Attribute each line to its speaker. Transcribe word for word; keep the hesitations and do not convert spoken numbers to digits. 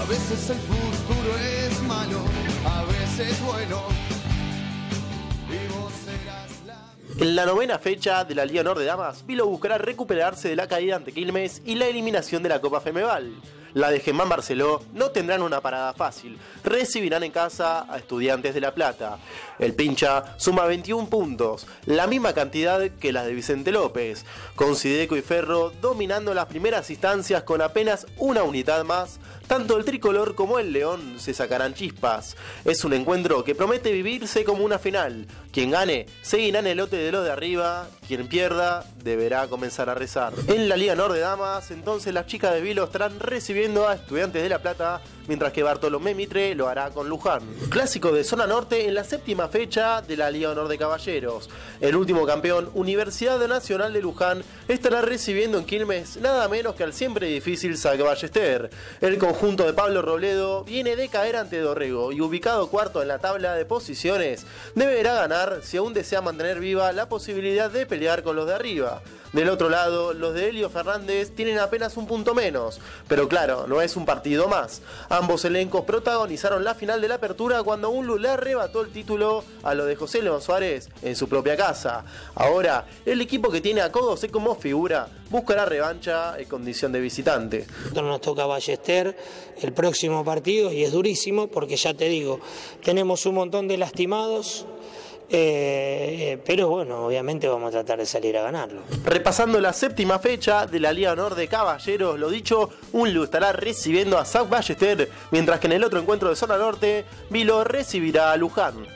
Speaker 1: A veces el futuro es malo, a veces bueno. Y vos serás la...
Speaker 2: En la novena fecha de la Liga Honor de Damas, Vilo buscará recuperarse de la caída ante Quilmes y la eliminación de la Copa Femeval. La de Germán Barceló no tendrán una parada fácil, recibirán en casa a Estudiantes de La Plata. El Pincha suma veintiún puntos, la misma cantidad que las de Vicente López, con Sideco y Ferro dominando las primeras instancias con apenas una unidad más. Tanto el tricolor como el león se sacarán chispas. Es un encuentro que promete vivirse como una final. Quien gane seguirá en el lote de los de arriba, quien pierda deberá comenzar a rezar. En la Liga Honor de Damas, entonces las chicas de Vilo estarán recibiendo a Estudiantes de La Plata, mientras que Bartolomé Mitre lo hará con Luján. Clásico de zona norte en la séptima fecha de la Liga Honor de Caballeros. El último campeón, Universidad Nacional de Luján, estará recibiendo en Quilmes nada menos que al siempre difícil S A C Ballester. El conjunto de Pablo Robledo viene de caer ante Dorrego y ubicado cuarto en la tabla de posiciones, deberá ganar si aún desea mantener viva la posibilidad de pelear con los de arriba. Del otro lado, los de Helio Fernández tienen apenas un punto menos, pero claro, no es un partido más. Ambos elencos protagonizaron la final de la apertura cuando Unlu le arrebató el título a lo de José León Suárez en su propia casa. Ahora, el equipo que tiene a Codosé como figura buscará revancha en condición de visitante.
Speaker 3: Nos toca Ballester el próximo partido y es durísimo porque ya te digo, tenemos un montón de lastimados. Eh, pero bueno, obviamente vamos a tratar de salir a ganarlo.
Speaker 2: Repasando la séptima fecha de la Liga Honor de Caballeros, lo dicho, Unlu estará recibiendo a S A C Ballester, mientras que en el otro encuentro de zona norte, Vilo recibirá a Luján.